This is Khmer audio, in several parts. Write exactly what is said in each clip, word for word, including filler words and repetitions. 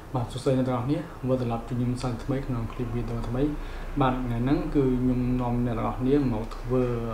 បាទសួស្តីអ្នកទាំងអស់គ្នាវិលត្រឡប់ទៅខ្ញុំសាថ្មីក្នុងคลิปវីដេអូថ្មីបាទថ្ងៃហ្នឹងគឺខ្ញុំនាំអ្នកទាំងអស់គ្នាមកធ្វើ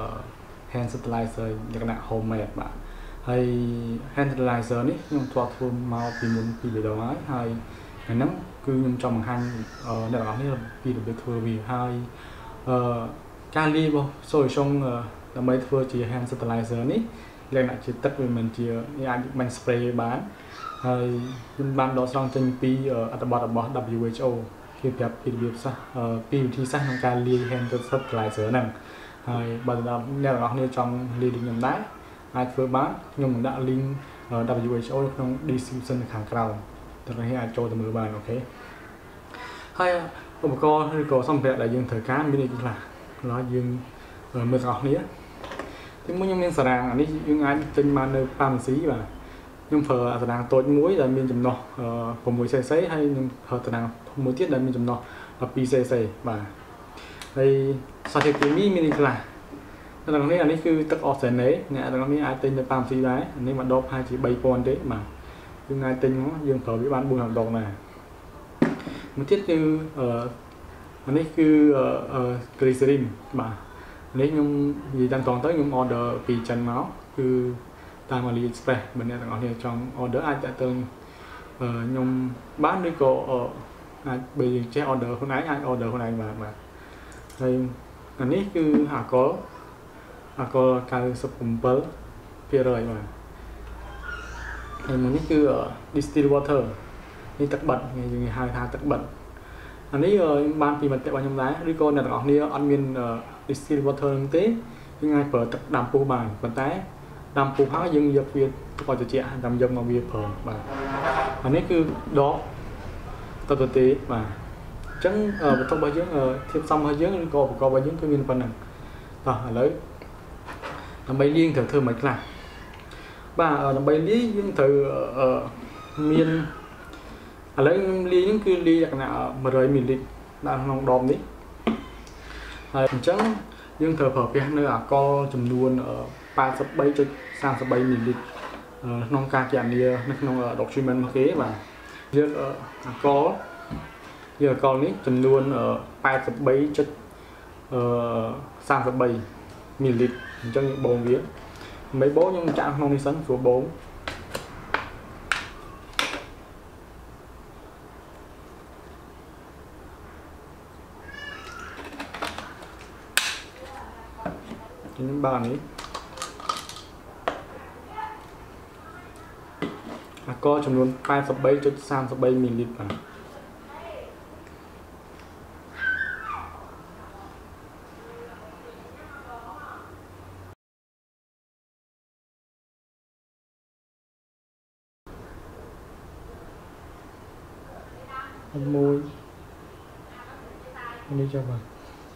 hand sanitizer លក្ខណៈ homemade បាទហើយ hand sanitizer នេះខ្ញុំធ្លាប់ធ្វើមកពីមុនពីរដងហើយហើយថ្ងៃហ្នឹងគឺខ្ញុំចង់បង្ហាញអ្នកទាំងអស់គ្នាពីរបៀបធ្វើវាហើយអឺការលាយរបស់ solution ដើម្បីធ្វើជា hand sanitizer នេះលក្ខណៈជាទឹកវាមិនជាអាចមិន spray បានហើយខ្ញុំបានដកស្រង់ចេញពីអត្ថបទរបស់ W H O គេប្រាប់ពីរបៀបសាស្ត្រពីវិធីសាស្ត្រក្នុងការលាយ hand sanitizer ហ្នឹងហើយបើអ្នកទាំងអស់គ្នាចង់លាយដូចខ្ញុំដែរអាចធ្វើបានខ្ញុំនឹងដាក់ link W H O ក្នុង description ខាងក្រោមអ្នកទាំងអស់គ្នាអាចចូលទៅមើលបានអូខេហើយឧបករណ៍ឬក៏សម្ភារៈដែលយើងត្រូវការមានអីខ្លះឡើយយើងមើលទាំងអស់គ្នាទីមួយខ្ញុំមានសារ៉ាំងអានេះយើងអាចទិញបាននៅ pharmacy បាទខ្ញុំប្រើតារាងតូចមួយដែលមានចំណុះ 6 cc ហើយខ្ញុំប្រើតារាងមួយទៀតដែលមានចំណុះ 12 cc បាទហើយសារធាតុគីមីមាននេះខ្លះនៅក្នុងនេះអានេះគឺទឹកអុកស៊ីណេអ្នកទាំងនេះអាចទិញនៅ pharmacy ដែរអានេះមួយដបប្រហែលជា ba thousand ទេបាទយើងអាចទិញមកយើងប្រើវាបាន fourដងដែរមួយទៀតគឺអានេះគឺ glycerin បាទនេះខ្ញុំនិយាយតាមតងទៅខ្ញុំ order ពីចិនមកគឺតាម AliExpress បើអ្នកទាំងអស់គ្នាចង់ order អាចតាក់ទងខ្ញុំបានឬក៏អាចបើយើងចេះ order ខ្លួនឯងអាច order ខ្លួនឯងបានបាទហើយអានេះគឺអាល់កុលអាល់កុល ninety-seven ភាគរយ បាទហើយមួយនេះគឺ distilled water នេះទឹកបិទយើងហៅថាទឹកបិទអានេះខ្ញុំបានពីមតិរបស់ខ្ញុំដែរឬក៏អ្នកទាំងអស់គ្នាអត់មាន distilled water នឹងទេយើងអាចប្រើទឹកដាំពុះបានប៉ុន្តែដាំពុះហើយយើងយកវាទុកឲ្យត្រជាក់តាមយកមកវាប្រើបាទអានេះគឺដបតទៅទេបាទអញ្ចឹងបន្ទប់របស់យើងធៀបសំរបស់យើងឬក៏ឧបករណ៍របស់យើងគឺមានប៉ុណ្ណឹងតោះឥឡូវដើម្បីលាយត្រូវធ្វើមិនខ្លះបាទដើម្បីលាយយើងត្រូវមានឥឡូវខ្ញុំលាយហ្នឹងគឺលាយលក្ខណៈ one hundredមីលីលីត្រ ដាក់ក្នុងដបនេះហើយអញ្ចឹងយើងត្រូវប្រើប្រាស់នៅអាល់កុលចំនួន eighty-three point thirty-three មីលីលីត្រ ក្នុងការគណនានៅក្នុង document របស់គេបាទយើងអាល់កុលយើងអាល់កុលនេះចំនួន eighty-three point thirty-three មីលីលីត្រ អញ្ចឹងយើងបូមវាដើម្បីបូមខ្ញុំចាក់ក្នុងនេះសិនស្រួលបូមខ្ញុំបាននេះអាល់កុលចំនួន eighty-three point thirty-three មីលីលីត្រ បាទមួយនេះចាំបាទ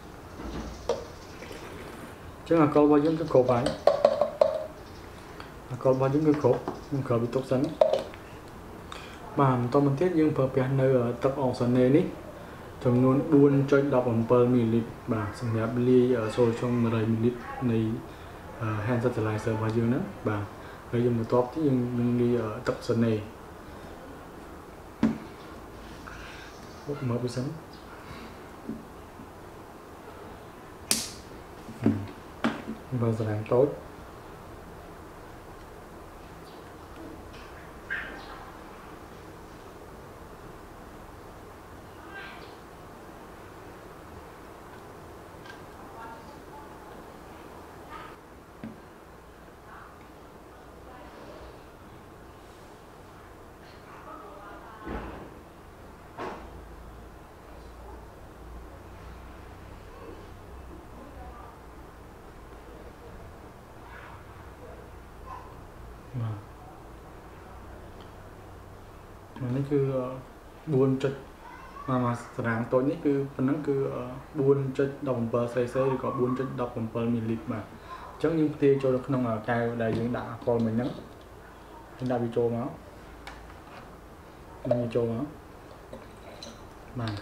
ចឹងអាល់កុលរបស់យើងគឺគ្រប់ហើយអាល់កុលរបស់យើងគឺគ្រប់ខ្ញុំក្រោយវាទុកសិនបាទបន្តមកទៀតយើងប្រើប្រាស់នៅទឹកអុកស៊ីណេនេះចំនួន four point one seven មីលីលីត្រ បាទសម្រាប់លាយ solution one hundredមីលីលីត្រ នៃ hand sanitizer របស់យើងហ្នឹងបាទហើយយើងបន្ទាប់ទៀតយើងនឹងលាយទឹកស៊ីណេមកពីសិនបើសារ៉ាំងតូចបាទនេះគឺ four ចុចមកសារ៉ាំងតូចនេះគឺប៉ុណ្ណឹងគឺ four point one seven cc ឬក៏ four point one seven មីលីលីត្រ បាទអញ្ចឹងយើងផ្ទេរចូលនៅក្នុងកែវដែលយើងដាក់អាល់កុលមិញហ្នឹងយើងដាក់វាចូលមកនឹងវាចូលមកបាទ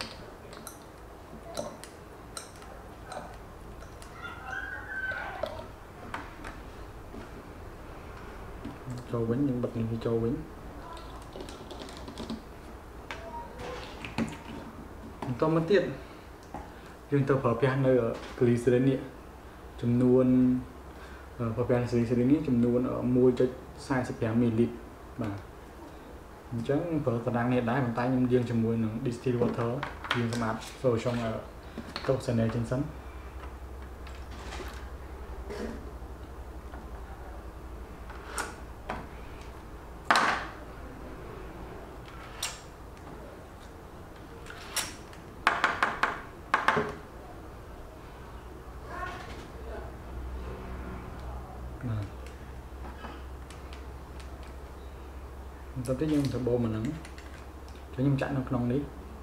ចូលវិញយើងបិទនេះវាចូលវិញតមកទៀតយើងទៅប្រើប្រាស់នៅ glycerin នេះចំនួនប្រើប្រាស់ glycerin នេះចំនួន one point four five មីលីលីត្របាទអញ្ចឹងប្រើតារាងនេះដែរប៉ុន្តែខ្ញុំយើងជាមួយនឹង distilled water យើងសម្រាប់ចូលក្នុងតុសនេចឹងសិនតើទៅយើងទៅបូមអាហ្នឹងចឹងខ្ញុំចាក់នៅក្នុងនេះ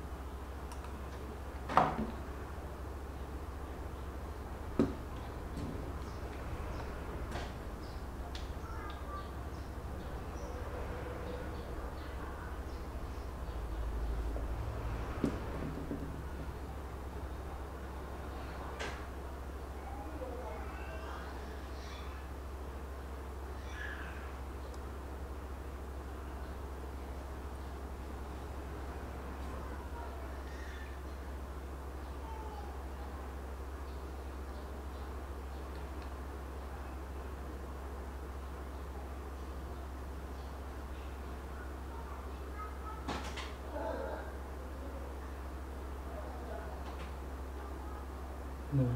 នោះ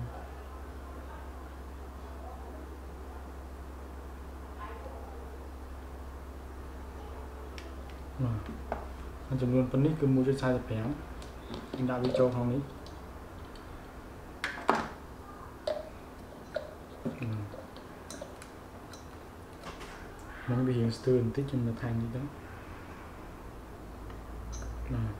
បាទចំនួនប៉ុណ្នេះគឺone point four fiveខ្ញុំដាក់វាចូលក្នុងនេះមកវារៀងស្ទើរបន្តិចខ្ញុំនៅថែមនេះទៅបាទ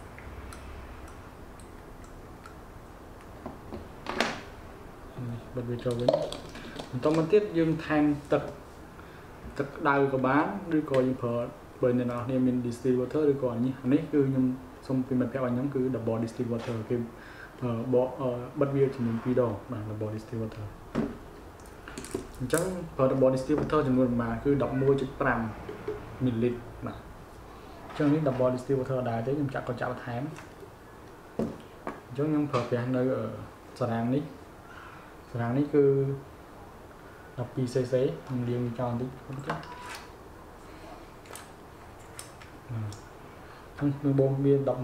បិទវាចូលវិញបន្តមកទៀតយើងថែមទឹកទឹកក្តៅក៏បានឬក៏យើងប្រើបើអ្នកនរគ្នាមាន distilled water ឬក៏នេះនេះគឺខ្ញុំសូមពីមិត្តភក្តិឲ្យខ្ញុំគឺ double distilled water គេបកបិទវាចំនួនtwoដងបាទ double distilled water អញ្ចឹងប្រើ double distilled water ចំនួនប្រមាណគឺeleven point fiveមីលីលីត្របាទអញ្ចឹងនេះ double distilled water ដែរទេខ្ញុំចាក់ក៏ចាក់បន្ថែមអញ្ចឹងខ្ញុំប្រើប្រាស់នៅសារ៉ាំងនេះសារ៉ាំងនេះគឺtwelveซีซีខ្ញុំលាងចោលបន្តិចទៅខ្ញុំបងវាeleven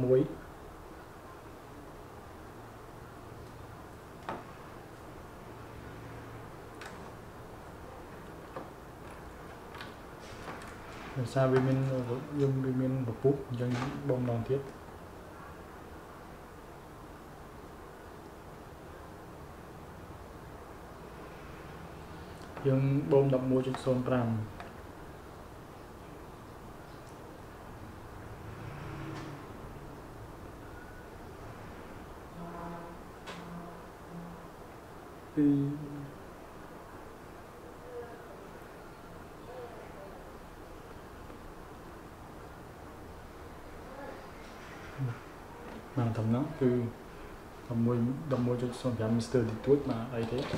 ដោយសារវាមានយើងវាមានពពុះអញ្ចឹងបងម្ដងទៀតយើងបូមeleven point zero fiveពីបាទតំណងគឺeleven point zero fiveមីស្ទ័រទីទួចបាទអីទេ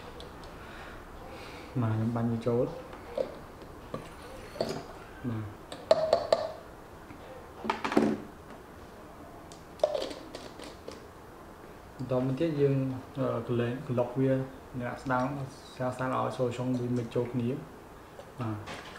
បាទខ្ញុំបាញ់វាចូលបាទបន្តមកទៀតយើងកលែងក្លុកវាអ្នកស្ដាងស្អាតស្អាតឲ្យចូលក្នុងវាមិនចូលគ្នាបាទ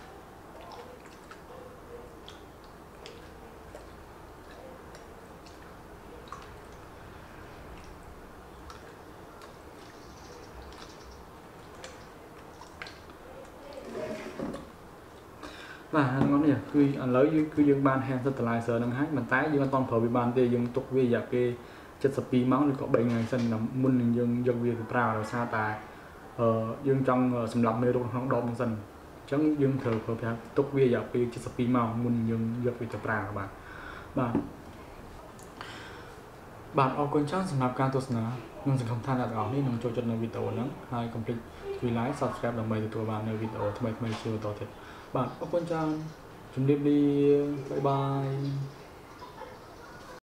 បាទហ្នឹងនេះគឺឥឡូវគឺយើងបាន hand sanitizer ហ្នឹងហើយប៉ុន្តែយើងអត់ទាន់ប្រើវាបានទេយើងទុកវារយៈពេលseventy-twoម៉ោងឬក៏threeថ្ងៃសិនមុននឹងយើងយកវាទៅប្រើដោយសារតែអឺយើងចង់សម្រាប់មេរោគក្នុងដបហ្នឹងសិនអញ្ចឹងយើងត្រូវប្រើប្រាស់ទុកវារយៈពេលseventy-twoម៉ោងមុនយើងយកវាទៅប្រើបាទបាទបាទអរគុណច្រើនសម្រាប់ការទស្សនាខ្ញុំសង្ឃឹមថាអ្នកទាំងអស់នេះនឹងចូលចិត្តនៅវីដេអូហ្នឹងហើយកុំភ្លេចជួយ like subscribe ដើម្បីទទួលបាននៅវីដេអូថ្មីៗជាបន្តទៀតបាទអរគុណច្រើនជំរាបលាបាយបាយ